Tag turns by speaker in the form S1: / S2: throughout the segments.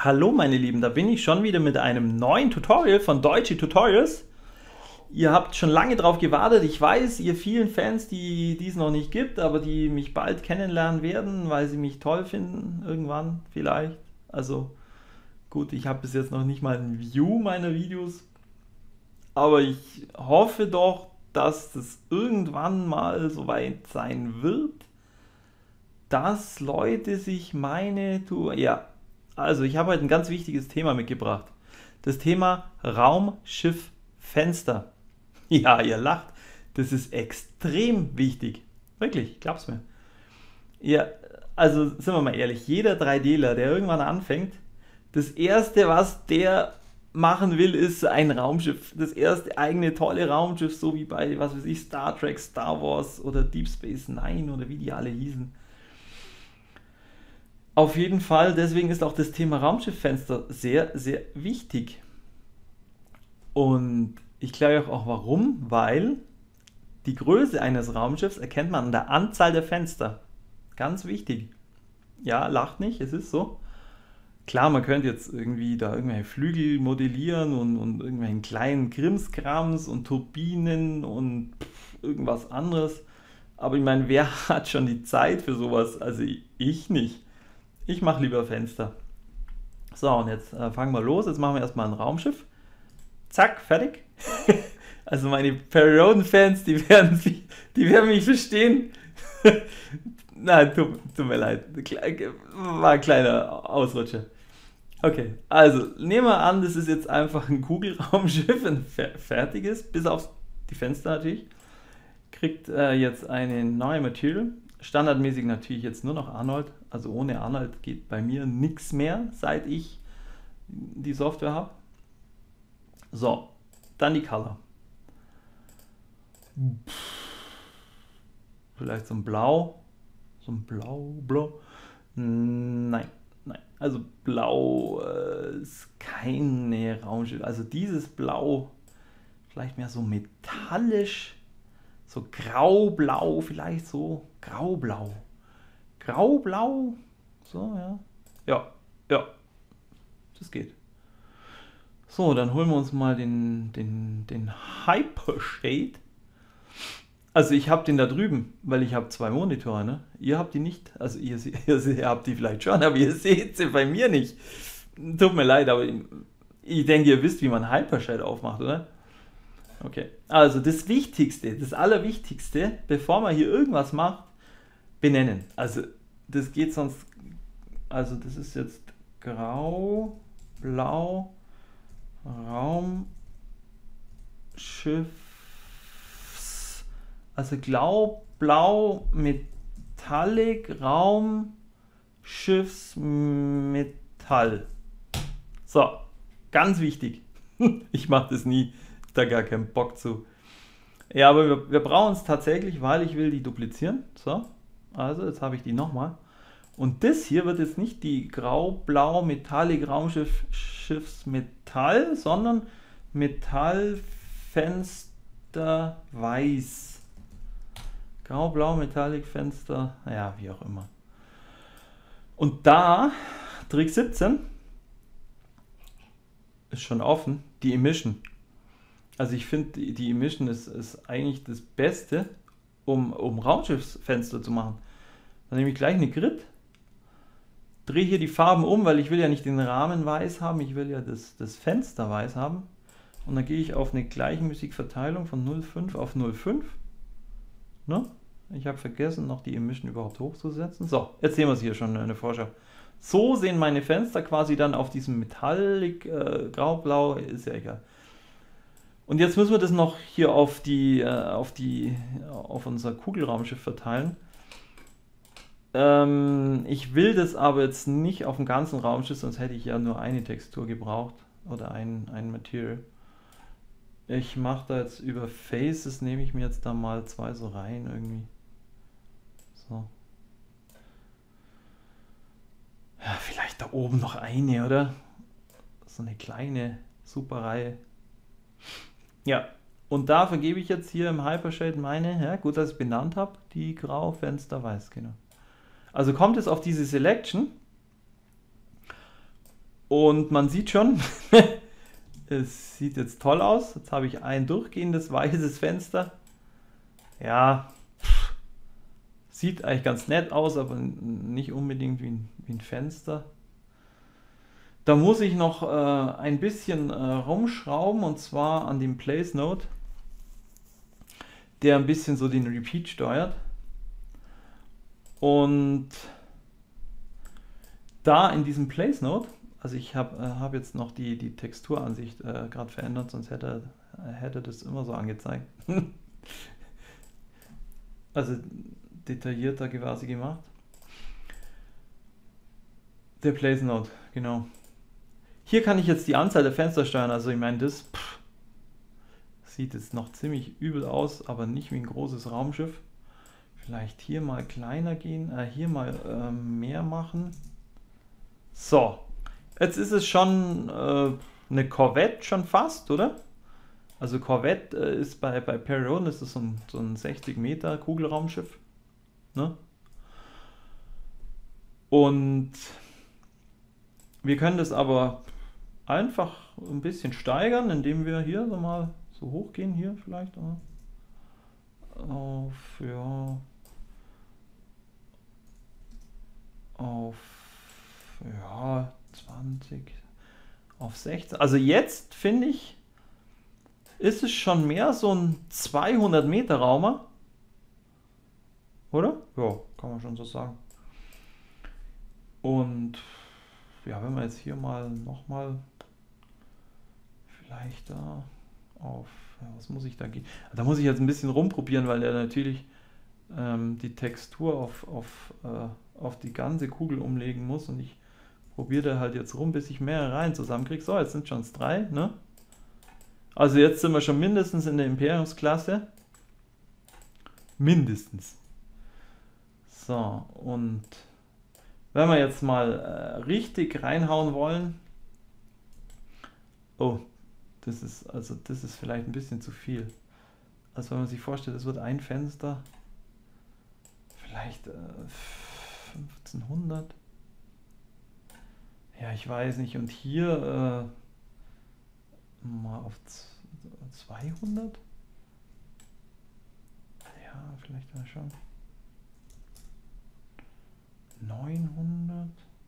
S1: Hallo meine Lieben, da bin ich schon wieder mit einem neuen Tutorial von Deutsche Tutorials. Ihr habt schon lange drauf gewartet, ich weiß, ihr vielen Fans, die es noch nicht gibt, aber die mich bald kennenlernen werden, weil sie mich toll finden, irgendwann vielleicht. Also gut, ich habe bis jetzt noch nicht mal ein View meiner Videos, aber ich hoffe doch, dass es irgendwann mal soweit sein wird, dass Leute sich ja, also ich habe heute ein ganz wichtiges Thema mitgebracht. Das Thema Raumschiff Fenster. Ja, ihr lacht. Das ist extrem wichtig. Wirklich, glaub's mir. Ja, also sind wir mal ehrlich, jeder 3Dler, der irgendwann anfängt, das erste, was der machen will, ist ein Raumschiff. Das erste eigene tolle Raumschiff, so wie bei, was weiß ich, Star Trek, Star Wars oder Deep Space Nine oder wie die alle hießen. Auf jeden Fall, deswegen ist auch das Thema Raumschifffenster sehr, sehr wichtig. Und ich glaube auch warum, weil die Größe eines Raumschiffs erkennt man an der Anzahl der Fenster. Ganz wichtig. Ja, lacht nicht, es ist so. Klar, man könnte jetzt irgendwie da irgendwelche Flügel modellieren und irgendwelchen kleinen Krimskrams und Turbinen und irgendwas anderes. Aber ich meine, wer hat schon die Zeit für sowas? Also ich nicht. Ich mache lieber Fenster. So, und jetzt fangen wir los. Jetzt machen wir erstmal ein Raumschiff. Zack, fertig. Also meine Perioden-Fans, die werden mich verstehen. Nein, tut mir leid. War ein kleiner Ausrutscher. Okay, also nehmen wir an, das ist jetzt einfach ein Kugelraumschiff, ein fertiges, bis auf die Fenster natürlich. Kriegt jetzt eine neue Material. Standardmäßig natürlich jetzt nur noch Arnold. Also ohne Arnold geht bei mir nichts mehr, seit ich die Software habe. So, dann die Color. Vielleicht so ein Blau. So ein Blau. Nein. Also Blau ist keine Raumschiff. Also dieses Blau, vielleicht mehr so metallisch. So graublau, vielleicht so graublau. Graublau? So, ja. Ja, das geht. So, dann holen wir uns mal den Hypershade. Also ich habe den da drüben, weil ich habe zwei Monitore, ne? Ihr habt die nicht, also ihr habt die vielleicht schon, aber ihr seht sie bei mir nicht. Tut mir leid, aber ich denke, ihr wisst, wie man Hypershade aufmacht, oder? Okay, also das Wichtigste, das Allerwichtigste, bevor man hier irgendwas macht, benennen. Also das geht sonst, also das ist jetzt grau, blau, Raumschiffs, also blau, Metallic, Raumschiffsmetall. So, ganz wichtig. Ich mache das nie, da gar keinen Bock zu. Ja, aber wir brauchen es tatsächlich, weil ich will die duplizieren. So, also jetzt habe ich die nochmal. Und das hier wird jetzt nicht die grau-blau Metallic Raumschiffsmetall, sondern Metallfenster weiß. Grau-blau Metallic Fenster, ja, wie auch immer. Und da, Trick 17, ist schon offen, die Emission. Also ich finde, die Emission ist eigentlich das Beste, um Raumschiffsfenster zu machen. Dann nehme ich gleich eine Grid, drehe hier die Farben um, weil ich will ja nicht den Rahmen weiß haben, ich will ja das Fenster weiß haben. Und dann gehe ich auf eine gleichmäßige Verteilung von 0,5 auf 0,5. Ne? Ich habe vergessen, noch die Emission überhaupt hochzusetzen. So, jetzt sehen wir es hier schon in der Vorschau. So sehen meine Fenster quasi dann auf diesem Metallic, grau-blau, ist ja egal. Und jetzt müssen wir das noch hier auf unser Kugelraumschiff verteilen. Ich will das aber jetzt nicht auf dem ganzen Raumschiff, sonst hätte ich ja nur eine Textur gebraucht oder ein Material. Ich mache da jetzt über Faces, nehme ich mir jetzt da mal zwei so rein irgendwie. So. Ja, vielleicht da oben noch eine, oder? So eine kleine Superreihe. Ja, und da vergebe ich jetzt hier im Hypershade meine, ja, gut, dass ich benannt habe, die grau, Fenster, weiß, genau. Also kommt es auf diese Selection Und man sieht schon, es sieht jetzt toll aus. Jetzt habe ich ein durchgehendes weißes Fenster. Ja, sieht eigentlich ganz nett aus, aber nicht unbedingt wie ein Fenster. Da muss ich noch ein bisschen rumschrauben, und zwar an dem Place Node, der ein bisschen so den Repeat steuert. Und da in diesem Place Node, also ich hab jetzt noch die Texturansicht gerade verändert, sonst hätte das immer so angezeigt. Also detaillierter quasi gemacht. Der Place Node, genau. Hier kann ich jetzt die Anzahl der Fenster steuern, also ich meine, das sieht jetzt noch ziemlich übel aus, aber nicht wie ein großes Raumschiff. Vielleicht hier mal kleiner gehen, hier mal mehr machen. So, jetzt ist es schon eine Corvette schon fast, oder? Also Corvette ist bei Perry-Rhodan ist das so ein 60 Meter Kugelraumschiff. Ne? Und wir können das aber einfach ein bisschen steigern, indem wir hier so mal so hoch gehen, hier vielleicht auf 20, auf 16. Also jetzt finde ich, ist es schon mehr so ein 200 Meter Raumer, oder? Ja, kann man schon so sagen. Und ja, wenn wir jetzt hier mal nochmal vielleicht da auf, ja, was muss ich da gehen? Da muss ich jetzt ein bisschen rumprobieren, weil der natürlich die Textur auf die ganze Kugel umlegen muss, und ich probiere da halt jetzt rum, bis ich mehrere Reihen zusammenkriege. So, jetzt sind schon 3, ne? Also jetzt sind wir schon mindestens in der Imperiumsklasse. Mindestens. So, und wenn wir jetzt mal richtig reinhauen wollen, oh, das ist vielleicht ein bisschen zu viel. Also wenn man sich vorstellt, es wird ein Fenster, vielleicht 1500. Ja, ich weiß nicht. Und hier mal auf 200. Ja, vielleicht mal schauen. 900.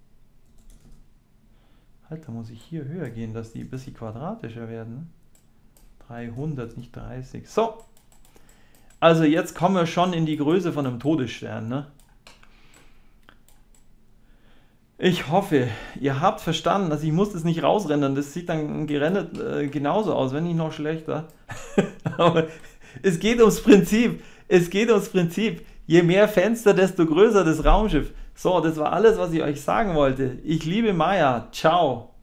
S1: Halt, da muss ich hier höher gehen, dass die ein bisschen quadratischer werden. Ne? 300, nicht 30. So. Also jetzt kommen wir schon in die Größe von einem Todesstern. Ne? Ich hoffe, ihr habt verstanden, dass ich muss das nicht rausrendern. Das sieht dann gerendert genauso aus, wenn nicht noch schlechter. Aber es geht ums Prinzip. Es geht ums Prinzip. Je mehr Fenster, desto größer das Raumschiff. So, das war alles, was ich euch sagen wollte. Ich liebe Maya. Ciao.